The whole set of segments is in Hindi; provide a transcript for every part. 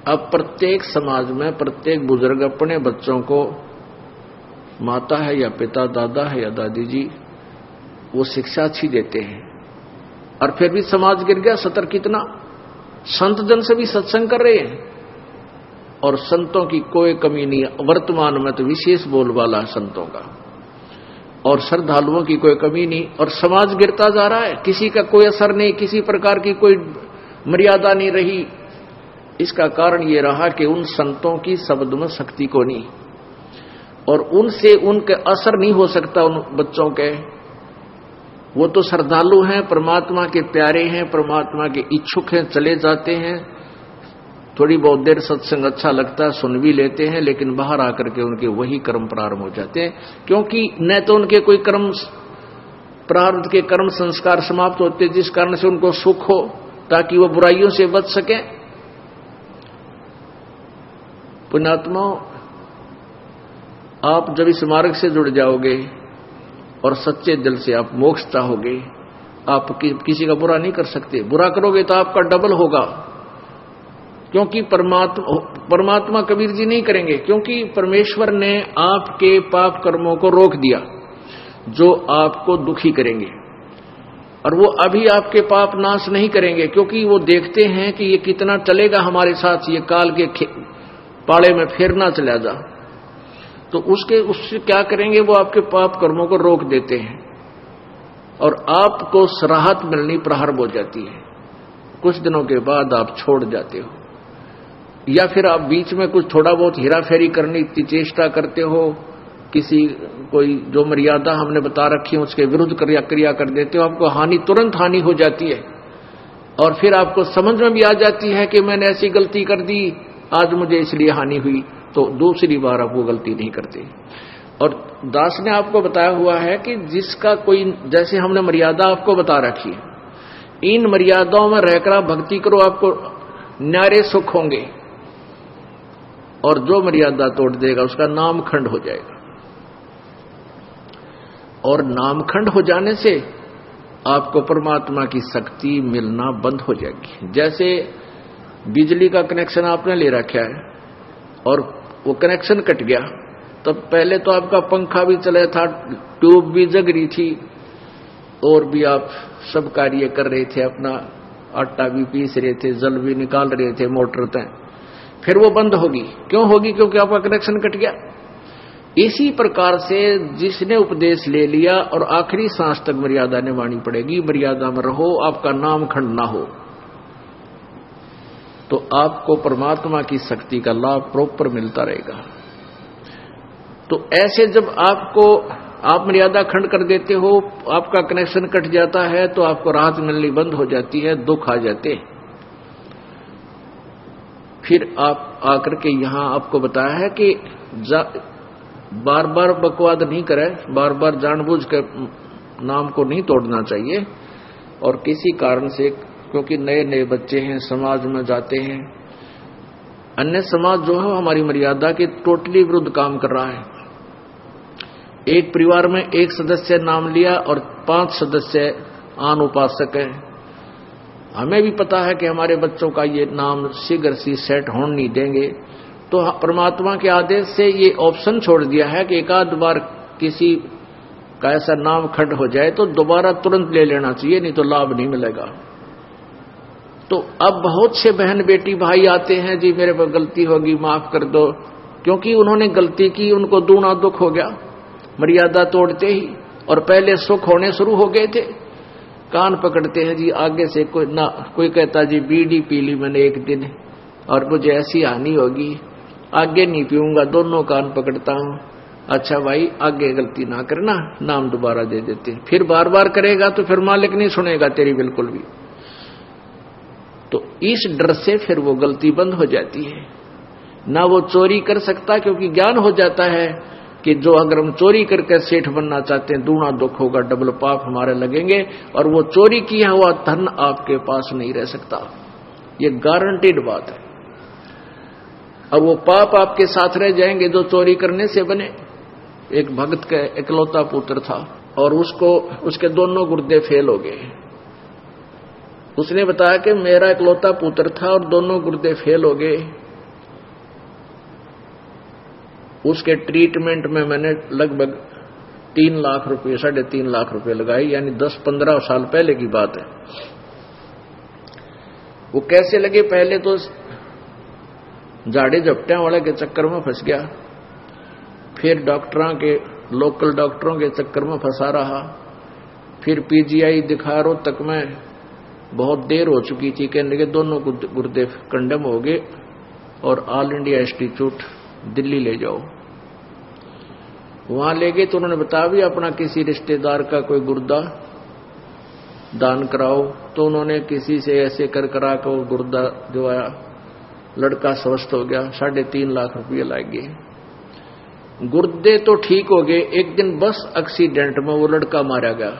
अब प्रत्येक समाज में प्रत्येक बुजुर्ग अपने बच्चों को, माता है या पिता, दादा है या दादी जी, वो शिक्षा अच्छी देते हैं, और फिर भी समाज गिर गया। सतर कितना संत जन से भी सत्संग कर रहे हैं, और संतों की कोई कमी नहीं। वर्तमान में तो विशेष बोलबाला है संतों का, और श्रद्धालुओं की कोई कमी नहीं, और समाज गिरता जा रहा है। किसी का कोई असर नहीं, किसी प्रकार की कोई मर्यादा नहीं रही। इसका कारण ये रहा कि उन संतों की शब्द में शक्ति को नहीं, और उनसे उनके असर नहीं हो सकता उन बच्चों के। वो तो श्रद्धालु हैं, परमात्मा के प्यारे हैं, परमात्मा के इच्छुक हैं, चले जाते हैं, थोड़ी बहुत देर सत्संग अच्छा लगता है, सुन भी लेते हैं, लेकिन बाहर आकर के उनके वही कर्म प्रारंभ हो जाते हैं। क्योंकि न तो उनके कोई कर्म, प्रारब्ध के कर्म संस्कार समाप्त होते जिस कारण से उनको सुख हो, ताकि वो बुराइयों से बच सके। पुण्यात्मा, आप जब इस मार्ग से जुड़ जाओगे और सच्चे दिल से आप मोक्ष चाहोगे, आप किसी का बुरा नहीं कर सकते। बुरा करोगे तो आपका डबल होगा, क्योंकि परमात्मा कबीर जी नहीं करेंगे, क्योंकि परमेश्वर ने आपके पाप कर्मों को रोक दिया जो आपको दुखी करेंगे, और वो अभी आपके पाप नाश नहीं करेंगे, क्योंकि वो देखते हैं कि ये कितना चलेगा हमारे साथ, ये काल के पाले में फिर ना चला जा। तो उससे क्या करेंगे, वो आपके पाप कर्मों को रोक देते हैं, और आपको राहत मिलनी प्रारंभ हो जाती है। कुछ दिनों के बाद आप छोड़ जाते हो, या फिर आप बीच में कुछ थोड़ा बहुत हेरा फेरी करने की चेष्टा करते हो, किसी कोई जो मर्यादा हमने बता रखी है उसके विरुद्ध क्रिया कर देते हो, आपको हानि, तुरंत हानि हो जाती है, और फिर आपको समझ में भी आ जाती है कि मैंने ऐसी गलती कर दी, आज मुझे इसलिए हानि हुई, तो दूसरी बार आप वो गलती नहीं करते। और दास ने आपको बताया हुआ है कि जिसका कोई, जैसे हमने मर्यादा आपको बता रखी है, इन मर्यादाओं में रहकर आप भक्ति करो, आपको न्यारे सुख होंगे, और जो मर्यादा तोड़ देगा उसका नामखंड हो जाएगा, और नामखंड हो जाने से आपको परमात्मा की शक्ति मिलना बंद हो जाएगी। जैसे बिजली का कनेक्शन आपने ले रखा है और वो कनेक्शन कट गया, तब पहले तो आपका पंखा भी चला था, ट्यूब भी जग रही थी, और भी आप सब कार्य कर रहे थे, अपना आटा भी पीस रहे थे, जल भी निकाल रहे थे मोटर तक, फिर वो बंद होगी। क्यों होगी? क्योंकि आपका कनेक्शन कट गया। इसी प्रकार से जिसने उपदेश ले लिया और आखिरी सांस तक मर्यादा निभानी पड़ेगी, मर्यादा में रहो, आपका नाम खंड ना हो, तो आपको परमात्मा की शक्ति का लाभ प्रॉपर मिलता रहेगा। तो ऐसे जब आप मर्यादा खंड कर देते हो, आपका कनेक्शन कट जाता है, तो आपको राहत मिलनी बंद हो जाती है, दुख आ जाते। फिर आप आकर के यहां आपको बताया है कि बार बार बकवाद नहीं करें, बार बार जानबूझ कर नाम को नहीं तोड़ना चाहिए, और किसी कारण से, क्योंकि नए नए बच्चे हैं, समाज में जाते हैं, अन्य समाज जो है हमारी मर्यादा के टोटली विरुद्ध काम कर रहा है। एक परिवार में एक सदस्य नाम लिया और 5 सदस्य आन उपासक हैं। हमें भी पता है कि हमारे बच्चों का ये नाम शीघ्र सी सेट होने नहीं देंगे, तो परमात्मा के आदेश से ये ऑप्शन छोड़ दिया है कि एक आध बार किसी का ऐसा नाम खंड हो जाए तो दोबारा तुरंत ले लेना चाहिए, नहीं तो लाभ नहीं मिलेगा। तो अब बहुत से बहन बेटी भाई आते हैं, जी मेरे पर गलती होगी, माफ कर दो, क्योंकि उन्होंने गलती की, उनको दूना दुख हो गया मर्यादा तोड़ते ही, और पहले सुख होने शुरू हो गए थे। कान पकड़ते हैं जी, आगे से कोई कहता जी बीड़ी पी ली मैंने एक दिन और मुझे ऐसी हानि होगी, आगे नहीं पीऊंगा, दोनों कान पकड़ता हूं। अच्छा भाई, आगे गलती ना करना, नाम दोबारा दे देते। फिर बार बार करेगा तो फिर मालिक नहीं सुनेगा तेरी बिल्कुल भी। तो इस डर से फिर वो गलती बंद हो जाती है, ना वो चोरी कर सकता, क्योंकि ज्ञान हो जाता है कि जो अगर हम चोरी करके सेठ बनना चाहते हैं, दूना दुख होगा, डबल पाप हमारे लगेंगे, और वो चोरी किया हुआ धन आपके पास नहीं रह सकता, ये गारंटीड बात है। अब वो पाप आपके साथ रह जाएंगे जो चोरी करने से बने। एक भक्त का इकलौता पुत्र था और उसके दोनों गुर्दे फेल हो गए। उसने बताया कि मेरा इकलौता पुत्र था और दोनों गुर्दे फेल हो गए, उसके ट्रीटमेंट में मैंने लगभग 3 लाख रुपए 3.5 लाख रुपए लगाए, यानी 10-15 साल पहले की बात है। वो कैसे लगे, पहले तो झाड़े झपटियां वाले के चक्कर में फंस गया, फिर डॉक्टरों के लोकल डॉक्टरों के चक्कर में फंसा रहा, फिर पीजीआई दिखा रोहतक में बहुत देर हो चुकी थी, कहने के दोनों गुर्दे कंडम हो गए और ऑल इंडिया इंस्टीट्यूट दिल्ली ले जाओ। वहां ले गए तो उन्होंने बताया भी अपना किसी रिश्तेदार का कोई गुर्दा दान कराओ, तो उन्होंने किसी से ऐसे कर करा के वो गुर्दा दिवाया, लड़का स्वस्थ हो गया, 3.5 लाख रुपये लग गए। गुर्दे तो ठीक हो गए, एक दिन बस एक्सीडेंट में वो लड़का मारा गया।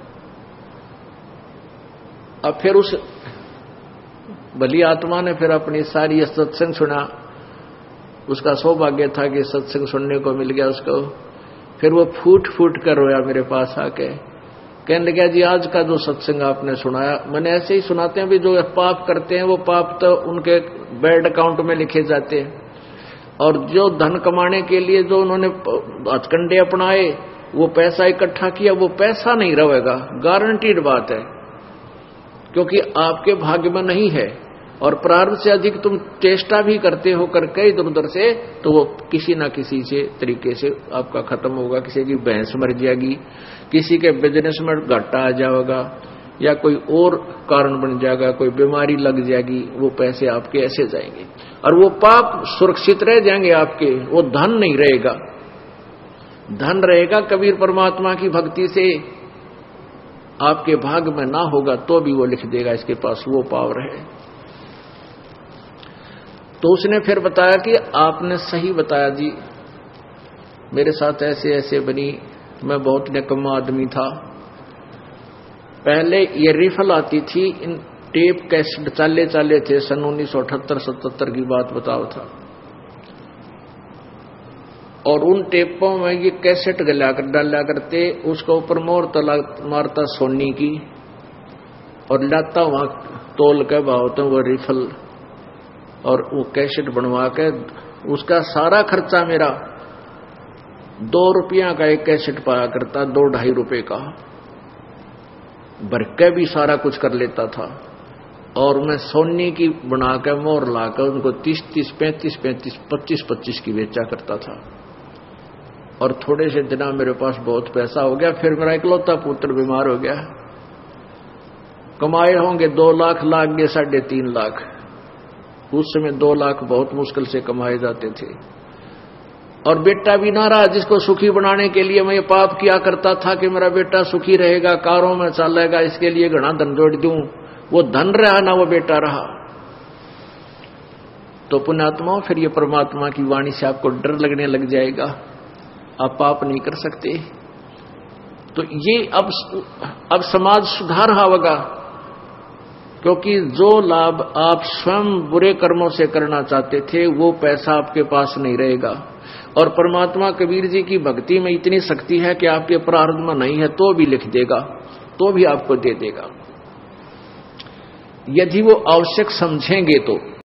अब फिर उस भली आत्मा ने फिर अपनी सारी सत्संग सुना, उसका सौभाग्य था कि सत्संग सुनने को मिल गया उसको। फिर वो फूट फूट कर रोया मेरे पास आके, कहने लगा जी आज का जो सत्संग आपने सुनाया, मैंने ऐसे ही सुनाते हैं भी जो पाप करते हैं वो पाप तो उनके बैड अकाउंट में लिखे जाते हैं, और जो धन कमाने के लिए जो उन्होंने हथकंडे अपनाए, वो पैसा इकट्ठा किया, वो पैसा नहीं रहेगा, गारंटीड बात है, क्योंकि आपके भाग्य में नहीं है। और प्रारब्ध से अधिक तुम चेष्टा भी करते हो करके इधर उधर से, तो वो किसी ना किसी से तरीके से आपका खत्म होगा। किसी की भैंस मर जाएगी, किसी के बिजनेस में घाटा आ जाएगा, या कोई और कारण बन जाएगा, कोई बीमारी लग जाएगी, वो पैसे आपके ऐसे जाएंगे और वो पाप सुरक्षित रह जाएंगे आपके, वो धन नहीं रहेगा। धन रहेगा कबीर परमात्मा की भक्ति से, आपके भाग में ना होगा तो भी वो लिख देगा इसके पास वो पावर है। तो उसने फिर बताया कि आपने सही बताया जी, मेरे साथ ऐसे ऐसे बनी, मैं बहुत निकम्मा आदमी था। पहले ये रिफल आती थी, इन टेप कैसेट चाले थे, सन 1978-77 की बात बताओ था, और उन टेपों में ये कैसेट डाला करते, उसके ऊपर मोहर मारता सोनी की और लाता वहां तोल के भाव तो वो रिफल, और वो कैसेट बनवा के उसका सारा खर्चा मेरा 2 रुपया का एक कैसेट पाया करता, 2-2.5 रुपए का भर के भी सारा कुछ कर लेता था। और मैं सोनी की बना के मोहर लाकर उनको 30-30, 35-35, 25-25 की बेचा करता था। और थोड़े से दिना मेरे पास बहुत पैसा हो गया। फिर मेरा इकलौता पुत्र बीमार हो गया, कमाए होंगे 2 लाख, लाग गए 3.5 लाख। उस समय 2 लाख बहुत मुश्किल से कमाए जाते थे। और बेटा भी ना रहा, जिसको सुखी बनाने के लिए मैं ये पाप किया करता था कि मेरा बेटा सुखी रहेगा, कारों में चलेगा, इसके लिए घना धन जोड़ दूं, वो धन रहा ना वो बेटा रहा। तो पुण्यात्मा, फिर ये परमात्मा की वाणी से आपको डर लगने लग जाएगा, आप पाप नहीं कर सकते। तो ये अब समाज सुधार होगा, क्योंकि जो लाभ आप स्वयं बुरे कर्मों से करना चाहते थे वो पैसा आपके पास नहीं रहेगा। और परमात्मा कबीर जी की भक्ति में इतनी शक्ति है कि आपके प्रारब्ध में नहीं है तो भी लिख देगा, तो भी आपको दे देगा, यदि वो आवश्यक समझेंगे तो।